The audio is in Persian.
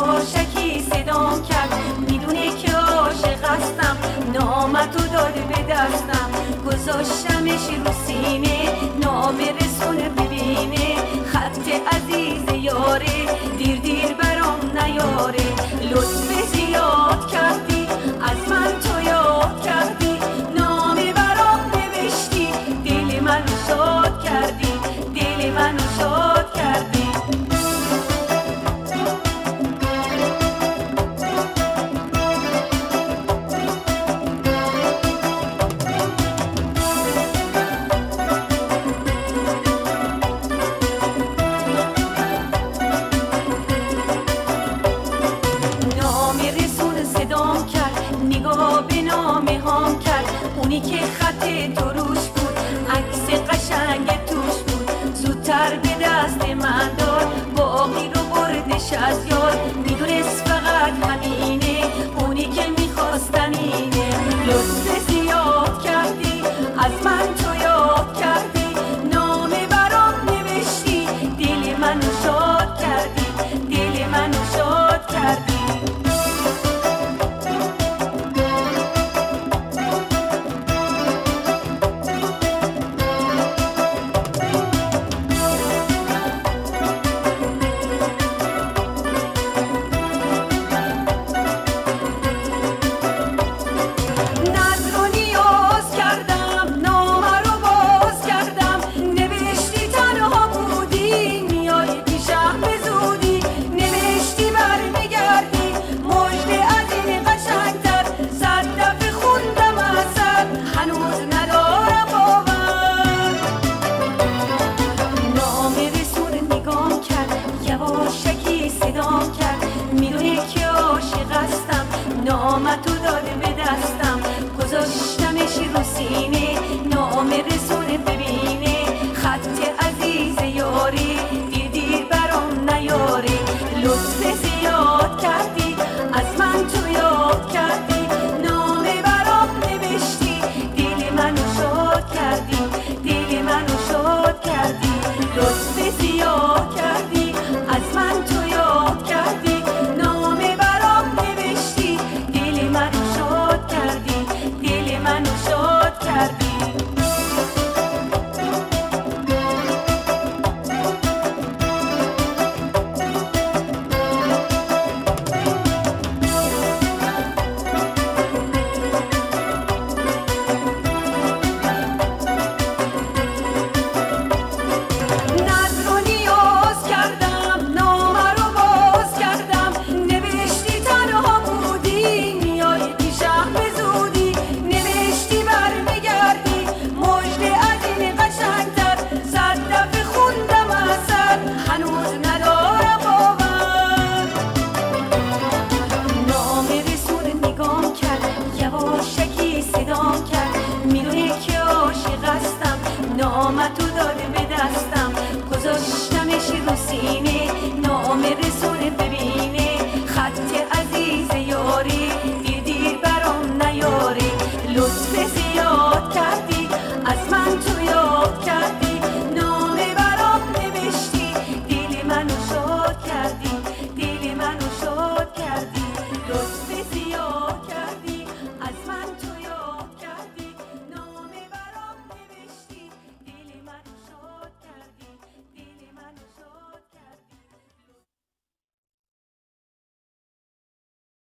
یواشکی صدام کرد، میدونه که عاشق هستم، نامتو داده به دستم، گذاشتمش رو سینه، نامه رسونه ببینه، خط عزیز یاره، دیر دیر برام نیاره، لطف زیاد کردی از من تو یاد کردی، نامه برام نوشتی، دل منو شاد کردی، دل منو شاد کردی. نگاه به نامه هام کرد، اونی که خط تو روش بود، عکس قشنگ توش بود، زودتر به دست من داد، باقی رو بردش از یاد، میدونست فقط همینه، اونی که میخواستم اینه، لطف زیاد کردی از من تو یاد کردی، نامه برام نوشتی، دل منو شاد کردی، دل منو شاد کردی. نامتو داده به دستم، گذاشتمش رو سینه، نامه رسونه ببینه، خط عزیز یاری، دیر دیر برام نیاره، لطف زیاد کردی از من تو یاد کردی، نامه برام نوشتی، دل منو شاد کردی، دل منو شاد کردی، لطف زیاد کردی از من تو یاد کردی، نامه برام نوشتی، دل منو شاد کردی، دل منو شاد کردی. نامتو داده به دستم، گذاشتمش رو سینه، نامه رسونه ببینه، خط عزیز یاری، دیر دیر برام نیاره، لطف زیاد کردی از من تو یاد کردی.